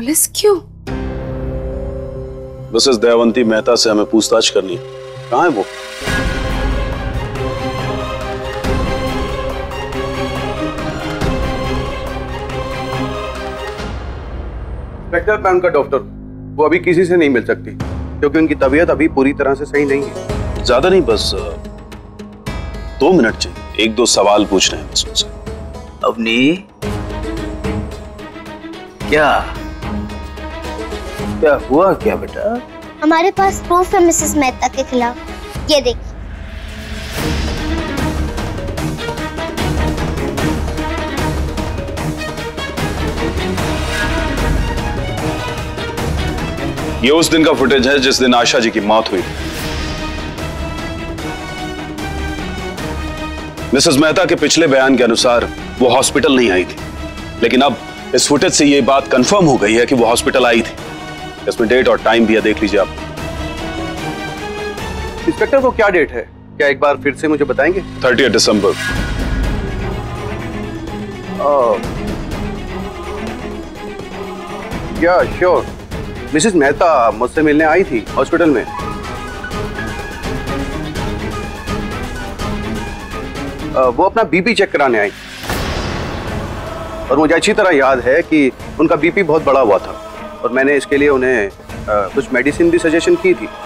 Police क्यों? Mrs Dayawanti Mehta से हमें पूछताछ करनी है। कहाँ है वो? इंस्पेक्टर, मैं उनका डॉक्टर, वो अभी किसी से नहीं मिल सकती क्योंकि उनकी तबीयत अभी पूरी तरह से सही नहीं है। ज्यादा नहीं, बस 2 मिनट चाहिए। 1-2 सवाल पूछने हैं बस उनसे। अवनी, क्या हुआ क्या बेटा? हमारे पास प्रूफ है मिसेस मेहता के खिलाफ, ये देखिए। ये उस दिन का फुटेज है जिस दिन आशा जी की मौत हुई। मिसेस मेहता के पिछले बयान के अनुसार वो हॉस्पिटल नहीं आई थी, लेकिन अब इस फुटेज से ये बात कंफर्म हो गई है कि वो हॉस्पिटल आई थी। इसमें डेट और टाइम भी है, देख लीजिए आप। इंस्पेक्टर, वो क्या डेट है? क्या एक बार फिर से मुझे बताएंगे? 30 दिसंबर। या श्योर। मिसेस मेहता मुझसे मिलने आई थी हॉस्पिटल में। वो अपना बीपी चेक कराने आई और मुझे अच्छी तरह याद है कि उनका बीपी बहुत बढ़ा हुआ था और मैंने इसके लिए उन्हें कुछ मेडिसिन भी सजेशन की थी।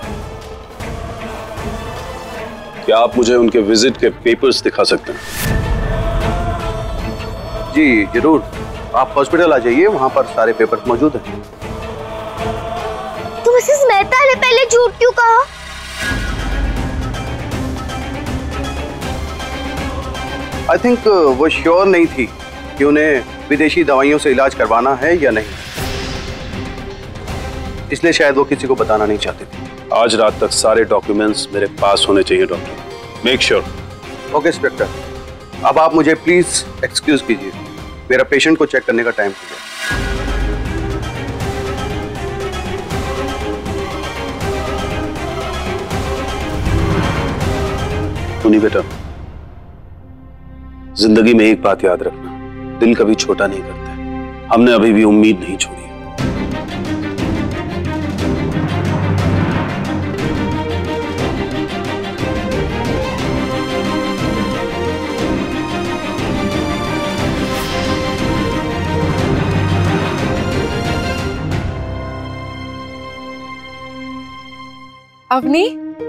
क्या आप मुझे उनके विजिट के पेपर्स दिखा सकते हैं? जी जरूर, आप हॉस्पिटल आ जाइए, वहां पर सारे पेपर्स मौजूद हैं। तो मिसेस मेहता ने पहले झूठ क्यों कहा? आई थिंक वो श्योर नहीं थी कि उन्हें विदेशी दवाइयों से इलाज करवाना है या नहीं, इसलिए शायद वो किसी को बताना नहीं चाहती थी। आज रात तक सारे डॉक्यूमेंट्स मेरे पास होने चाहिए doctor. Make sure. Okay inspector, अब आप मुझे प्लीज एक्सक्यूज कीजिए, मेरा पेशेंट को चेक करने का टाइम हो गया। सुनिए बेटा, जिंदगी में एक बात याद रखना, दिल कभी छोटा नहीं करते। हमने अभी भी उम्मीद नहीं छोड़ी। अवनी,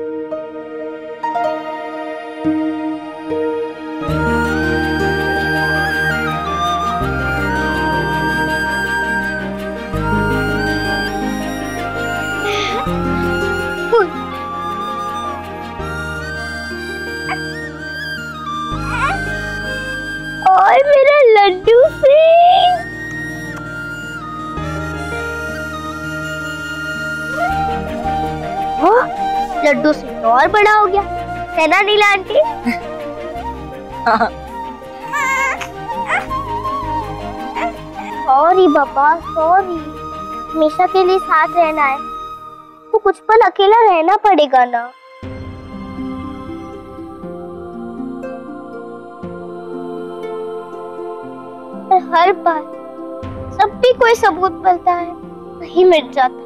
और मेरा लड्डू सिंह। लड्डू सिंह तो और बड़ा हो गया है ना नीला आंटी? सॉरी पापा, सॉरी। हमेशा के लिए साथ रहना है तो कुछ पल अकेला रहना पड़ेगा ना। पर हर बार जब भी कोई सबूत मिलता है वही मिट जाता है।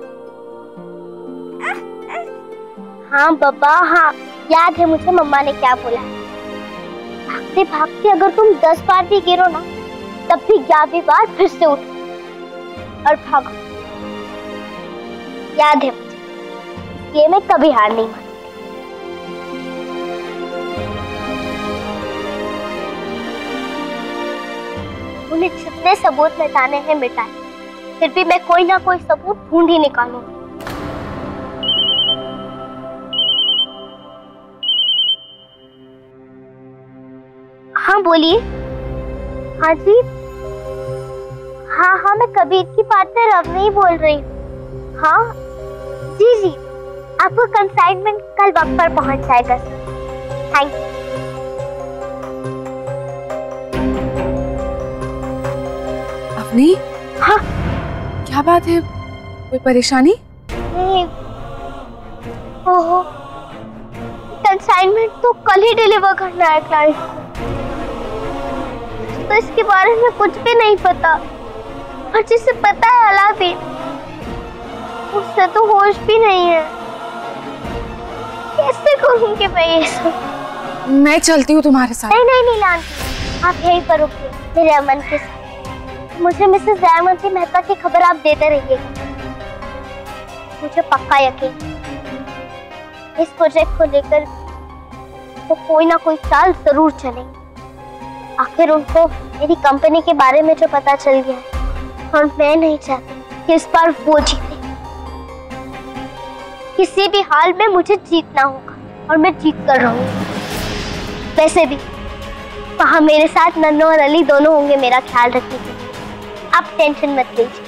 हाँ पापा, हाँ याद है मुझे मम्मा ने क्या बोला। भागते भागते अगर तुम 10 बार भी गिरो ना, तब भी 11वीं बार फिर से उठो और भागो। याद है मुझे, ये मैं कभी हार नहीं मानती। उन्हें जितने सबूत मिटाने हैं मिटाए, फिर भी मैं कोई ना कोई सबूत ढूंढ ही निकालूंगी। हाँ बोलिए। हाँ जी, हाँ मैं कबीर की पार्टनर अवनी बोल रही हूँ। हाँ जी, आपको कंसाइनमेंट कल वक्त पर पहुंच जाएगा। Thank you. अवनी, हाँ क्या बात है? कोई परेशानी? नहीं, ओहो, कंसाइनमेंट तो कल ही डिलीवर करना है क्लाइंट को, तो इसके बारे में कुछ भी नहीं पता। और जिसे पता है अलादीन, उससे तो होश भी नहीं है। कैसे करूंगी मैं ये सब? मैं चलती हूँ तुम्हारे साथ। नहीं नहीं नीला आंटी, आप यहीं पर रुकिए मेरे अमन के साथ। मुझे मिसेस दयावंती मेहता की खबर आप देते रहिएगा। मुझे पक्का यकीन इस प्रोजेक्ट को लेकर तो कोई ना कोई चाल जरूर चलेगी। आखिर उनको मेरी कंपनी के बारे में जो पता चल गया है, और मैं नहीं चाहती कि इस बार वो जीते। किसी भी हाल में मुझे जीतना होगा और मैं जीत कर रहूंगी। वैसे भी वहां मेरे साथ नन्नू और अली दोनों होंगे मेरा ख्याल रखने के लिए। आप टेंशन मत लीजिए।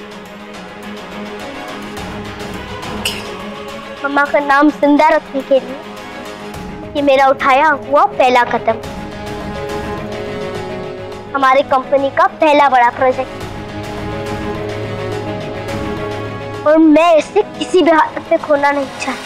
मम्मा का नाम जिंदा रखने के लिए ये मेरा उठाया हुआ पहला कदम, हमारी कंपनी का पहला बड़ा प्रोजेक्ट, और मैं इसे किसी भी हालत में खोना नहीं चाहती।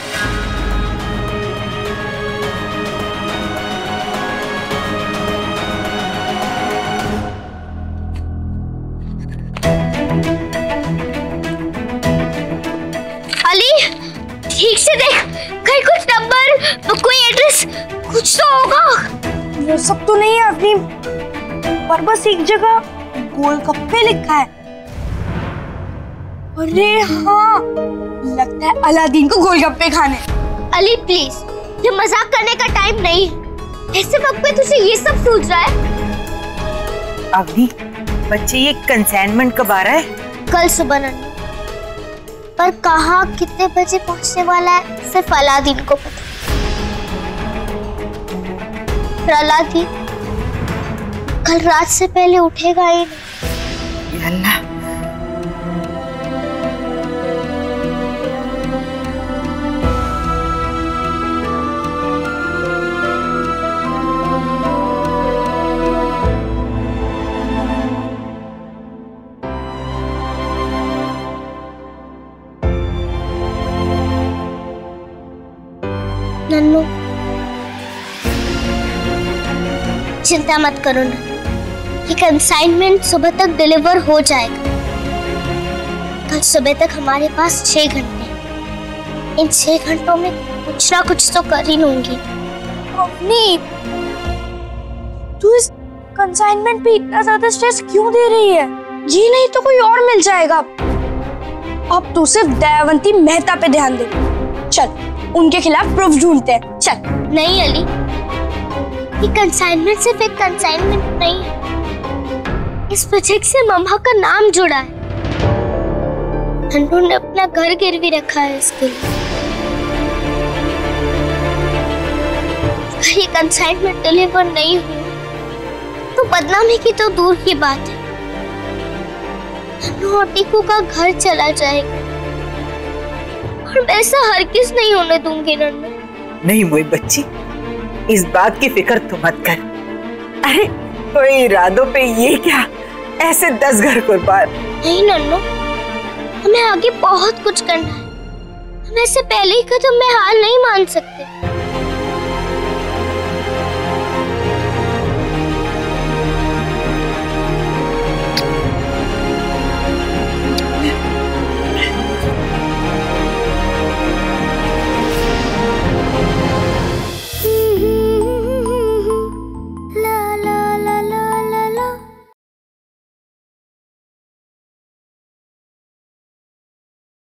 अली, ठीक से देख, कहीं कुछ नंबर, कोई एड्रेस, कुछ तो होगा। वो सब तो नहीं है अपनी, पर बस एक जगह गोलगप्पे लिखा है। अरे हाँ, लगता है अलादीन को गोलगप्पे खाने। अली प्लीज, ये मजाक करने का टाइम नहीं है। ऐसे वक्त पे तुझे ये सब सूझ रहा है? अभी बच्चे, ये कंसाइनमेंट कब आ रहा है? कल सुबह नन्नू, पर कहाँ कितने बजे पहुंचने वाला है सिर्फ अलादीन को पता। पर अलादीन कल रात से पहले उठेगा ही नहीं। अल्लाह, नन्नू, चिंता मत करो ना, ये कंसाइनमेंट सुबह तक डिलीवर हो जाएगा। कल सुबह तक हमारे पास 6 घंटे हैं। इन 6 घंटों में कुछ ना कुछ तो कर ही लूंगी। अपनी, तू इस कंसाइनमेंट पे इतना ज्यादा स्ट्रेस क्यों दे रही है? जी नहीं तो कोई और मिल जाएगा। अब तू सिर्फ दयावंती मेहता पे ध्यान दे। चल, उनके खिलाफ प्रूफ ढूंढते हैं। चल। नहीं अली, ये कंसाइनमेंट सिर्फ एक कंसाइनमेंट नहीं है, इस प्रोजेक्ट से मम्मा का नाम जुड़ा है। नन्नू ने अपना घर गिरवी रखा है इसके लिए। अगर ये कंसाइनमेंट डिलीवर नहीं हुई तो बदनामी की तो दूर की बात है, नन्नू और टीकू का घर चला जाएगा, और मैं ऐसा हरगिज़ नहीं होने दूंगी नन्नू। नहीं मोई बच्ची, इस बात की फिक्र तो मत कर। अरे कोई इरादों पे ये क्या, ऐसे 10 घर कुर्बान। नहीं नन्नू, हमें आगे बहुत कुछ करना है। हम ऐसे पहले ही कदम में हार नहीं मान सकते।